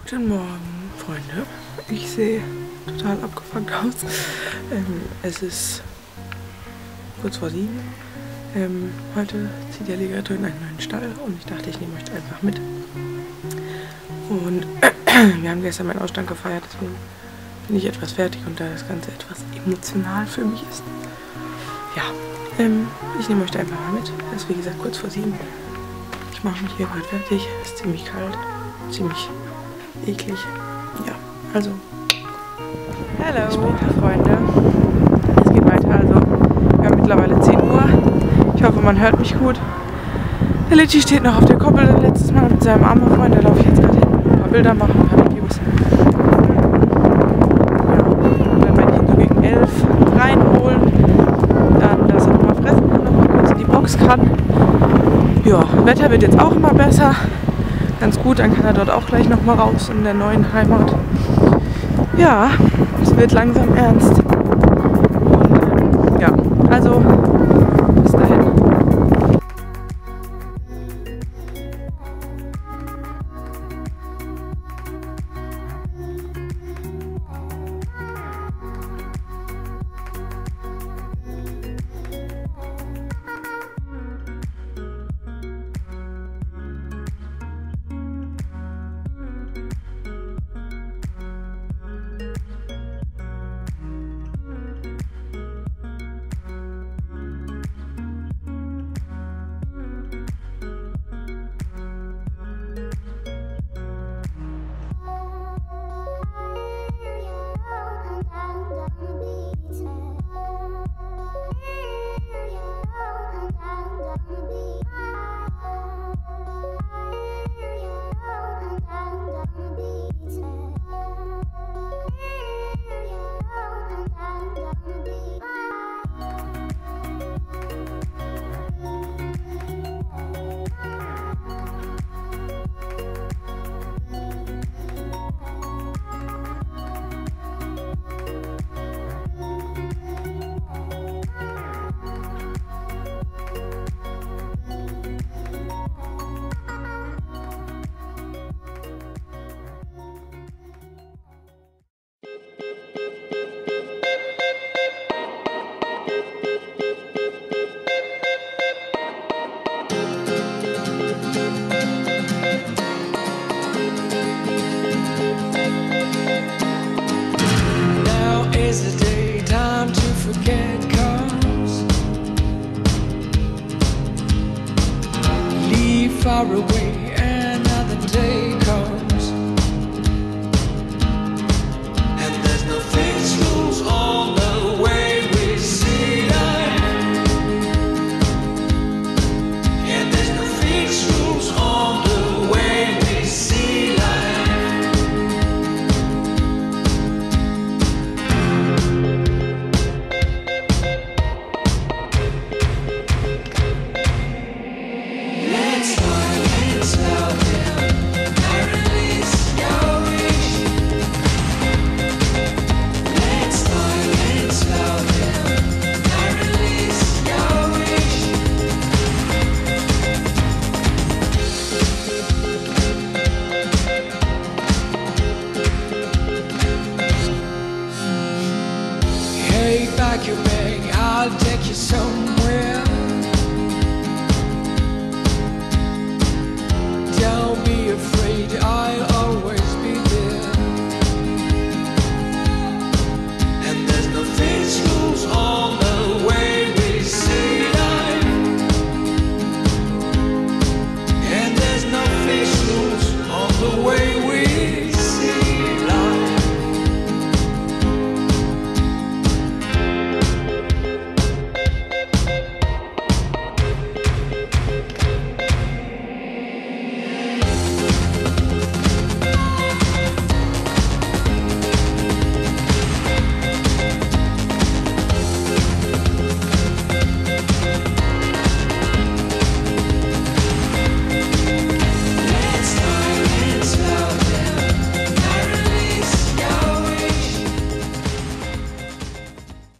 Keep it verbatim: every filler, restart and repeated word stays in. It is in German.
Guten Morgen, Freunde. Ich sehe total abgefuckt aus. Ähm, es ist kurz vor sieben. Ähm, heute zieht der Alligator in einen neuen Stall und ich dachte, ich nehme euch einfach mit. Und wir haben gestern meinen Ausstand gefeiert, deswegen bin ich etwas fertig und da das Ganze etwas emotional für mich ist. Ja, ähm, ich nehme euch da einfach mal mit. Es ist wie gesagt kurz vor sieben. Ich mache mich hier gerade fertig. Es ist ziemlich kalt, ziemlich eklig. Ja, also. Hallo, später, Freunde. Es geht weiter. Also, wir haben mittlerweile zehn Uhr. Ich hoffe, man hört mich gut. Der Litchi steht noch auf der Koppel. Letztes Mal mit seinem armen Freund. Da laufe ich jetzt gerade hin. Ein paar Bilder machen, ein paar Videos. Ja, und dann werde ich ihn so gegen elf reinholen. Dann, dass er nochmal fressen kann, nochmal kurz in die Box kann. Ja, Wetter wird jetzt auch immer besser. Ganz gut, dann kann er dort auch gleich nochmal raus in der neuen Heimat. Ja, es wird langsam ernst. Und, ja, also